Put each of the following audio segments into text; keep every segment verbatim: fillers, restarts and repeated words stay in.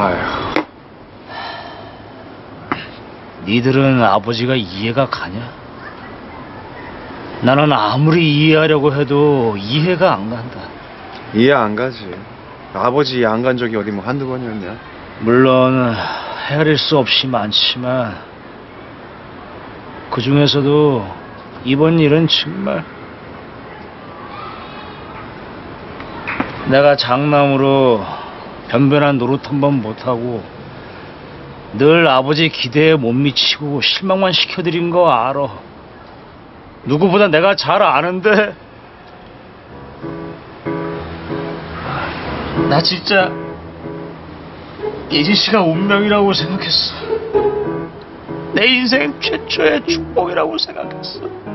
아휴. 니들은 아버지가 이해가 가냐? 나는 아무리 이해하려고 해도 이해가 안 간다. 이해 안 가지. 아버지 이해 안 간 적이 어디 뭐 한두 번이었냐? 물론 헤아릴 수 없이 많지만 그 중에서도 이번 일은 정말 내가 장남으로 변변한 노릇 한 번 못하고 늘 아버지 기대에 못 미치고 실망만 시켜드린 거 알아. 누구보다 내가 잘 아는데 나 진짜 예진 씨가 운명이라고 생각했어. 내 인생 최초의 축복이라고 생각했어.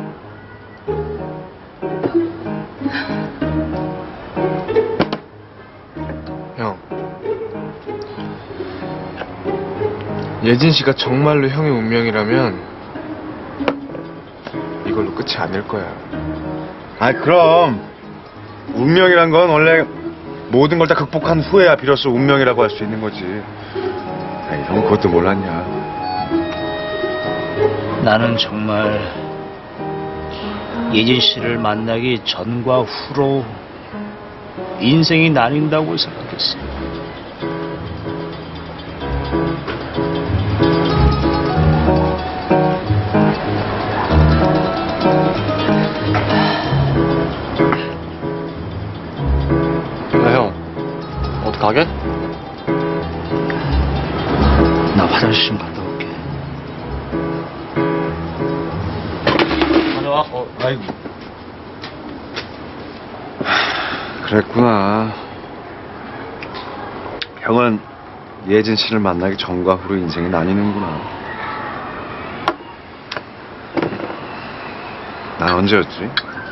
형, 예진 씨가 정말로 형의 운명이라면 이걸로 끝이 아닐 거야. 아 그럼 운명이란 건 원래 모든 걸 다 극복한 후에야 비로소 운명이라고 할 수 있는 거지. 아니, 형 그것도 몰랐냐? 나는 정말 예진 씨를 만나기 전과 후로 인생이 나뉜다고 생각했어. 나 형, 어떡하게? 나 화장실 좀 갔다 올게. 다녀와. 어, 아이고. 그랬구나. 형은 예진 씨를 만나기 전과 후로 인생이 나뉘는구나. 난 언제였지?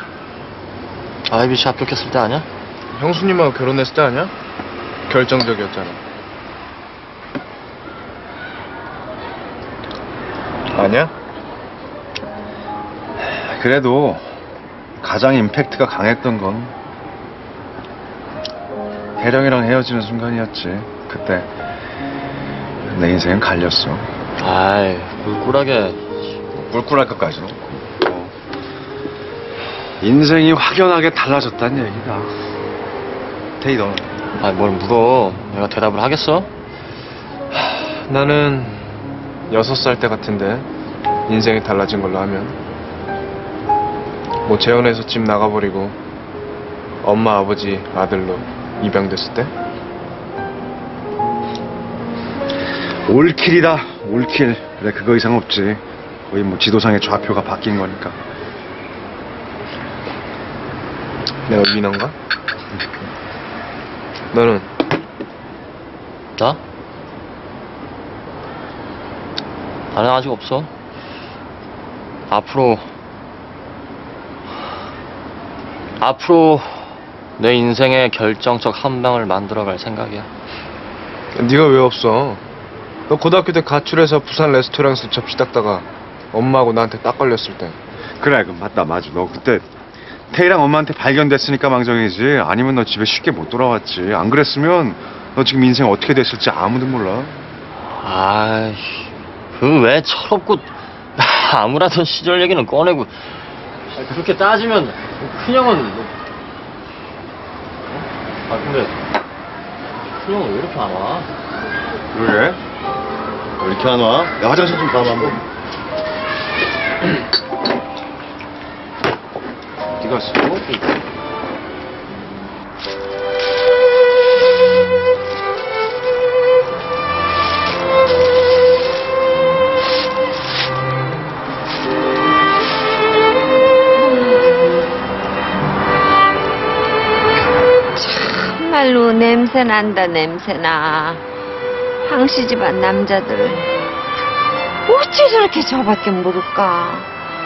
아이비씨 합격했을 때 아니야? 형수님하고 결혼했을 때 아니야? 결정적이었잖아. 아니야? 그래도 가장 임팩트가 강했던 건 혜령이랑 헤어지는 순간이었지. 그때 내 인생은 갈렸어. 아이, 꿀꿀하게. 꿀꿀할 것까지는 없고. 어. 인생이 확연하게 달라졌다는 얘기다. 태희 너는? 아이, 뭘 물어. 내가 대답을 하겠어? 하, 나는 여섯 살 때 같은데 인생이 달라진 걸로 하면 뭐 재혼해서 집 나가버리고 엄마 아버지 아들로 입양됐을 때? 올킬이다. 올킬. 그래 그거 이상 없지. 거의 뭐 지도상의 좌표가 바뀐 거니까. 내가 위너인가? 너는? 나? 나는 아직 없어. 앞으로 앞으로 내 인생의 결정적 한 방을 만들어갈 생각이야. 네가 왜 없어? 너 고등학교 때 가출해서 부산 레스토랑에서 접시 닦다가 엄마하고 나한테 딱 걸렸을 때. 그래 그 맞다 맞아. 너 그때 태희랑 엄마한테 발견됐으니까 망정이지. 아니면 너 집에 쉽게 못 돌아왔지. 안 그랬으면 너 지금 인생 어떻게 됐을지 아무도 몰라. 아이씨, 그 왜 철없고 암울하던 시절 얘기는 꺼내고. 아니, 그렇게 따지면 큰형은 뭐... 어? 아 근데 큰형은 왜 이렇게 안 와? 그러게? 왜 이렇게 안 와? 야 화장실 좀 가봐 한번. 어디 갔어? 정말로 냄새난다 냄새나. 황씨 집안 남자들 어찌 저렇게 저밖에 모를까.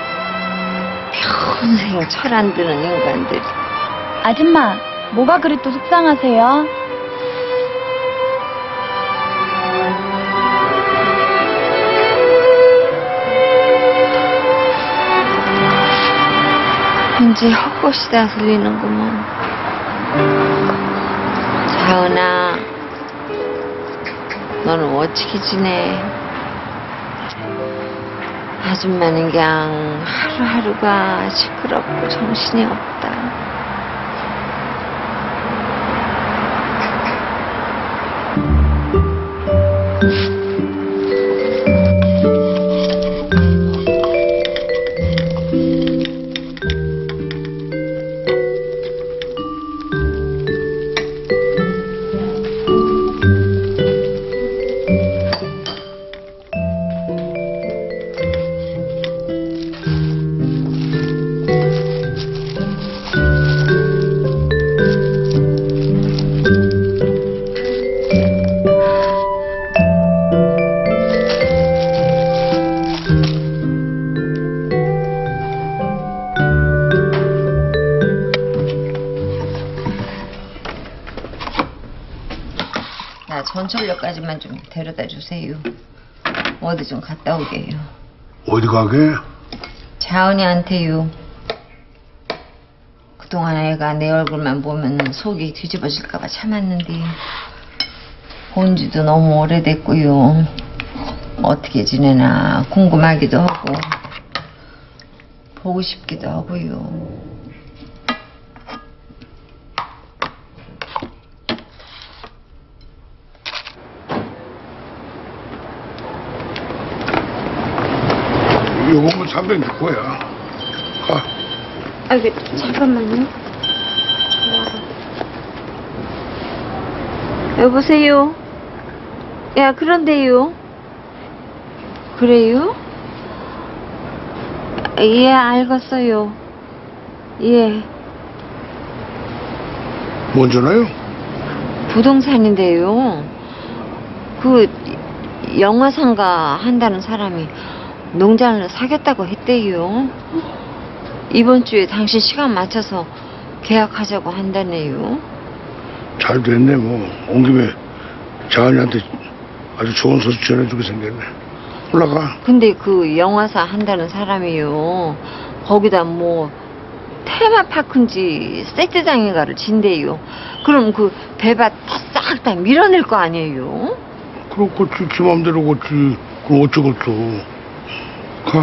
평생 철 안 드는 인간들이. 아줌마, 뭐가 그리 또 속상하세요? 왠지 헛것이 다 들리는구먼. 자은아, 너는 어떻게 지내? 아줌마는 그냥 하루하루가 시끄럽고 정신이 없다. 나 전철역까지만 좀 데려다 주세요. 어디 좀 갔다 오게요. 어디 가게? 자은이한테요. 그동안 애가 내 얼굴만 보면 속이 뒤집어질까봐 참았는데 본 지도 너무 오래됐고요. 어떻게 지내나 궁금하기도 하고 보고 싶기도 하고요. 요거면 삼백 줄 거야. 가. 아, 이게 잠깐만요. 여보세요? 야, 그런데요? 그래요? 예, 알겠어요. 예. 뭔 전화요? 부동산인데요. 그 영화상가 한다는 사람이 농장을 사겠다고 했대요. 이번 주에 당신 시간 맞춰서 계약하자고 한다네요. 잘 됐네 뭐. 온 김에 자은이한테 아주 좋은 소식 전해주게 생겼네. 올라가. 근데 그 영화사 한다는 사람이요. 거기다 뭐 테마파크인지 세트장인가를 진대요. 그럼 그 배밭 싹 다 밀어낼 거 아니에요? 그렇겠지. 지 맘대로 걷지. 그럼 어쩌겠어. 가.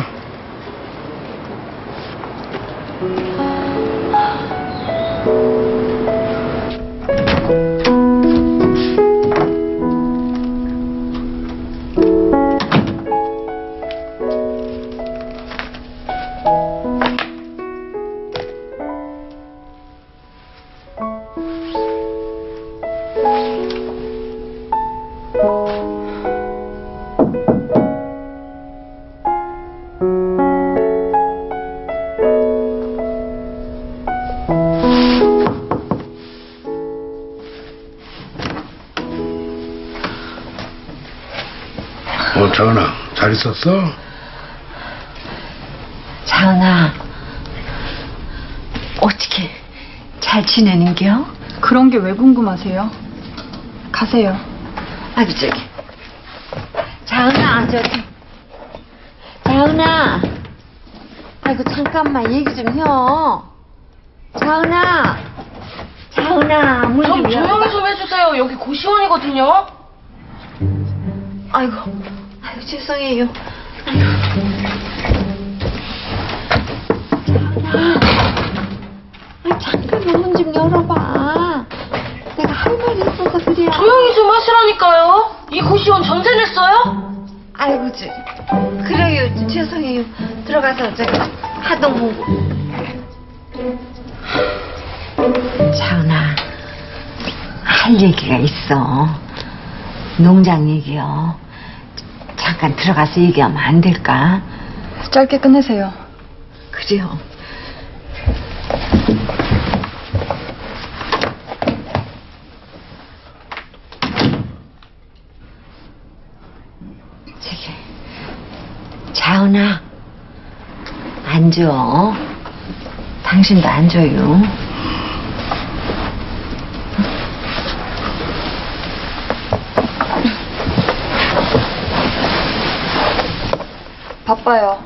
어, 자은아, 잘 있었어? 자은아, 어떻게 잘 지내는겨? 그런 게 왜 궁금하세요? 가세요. 아이고 저기 자은아 저기 자은아 아이고 잠깐만 얘기 좀 해요. 자은아 자은아 문 좀 좀 조용히 열어봐. 좀 해주세요. 여기 고시원이거든요. 아이고 아이고 죄송해요. 아이고 자은아 아이 잠깐만 문 좀 열어봐. 내가 할 말이 있어서 그래요. 조용히 좀 하시라니까요. 이 고시원 전세 냈어요? 아이고 저 그래요 죄송해요. 들어가서 저기 하동 보고. 자은아 할 얘기가 있어. 농장 얘기요. 잠깐 들어가서 얘기하면 안 될까? 짧게 끝내세요. 그래요. 저기 자은아 앉아. 당신도 앉아요. 바빠요.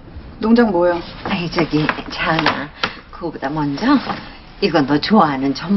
농장 뭐요? 아이 저기 자은아 그거보다 먼저 이거 너 좋아하는 전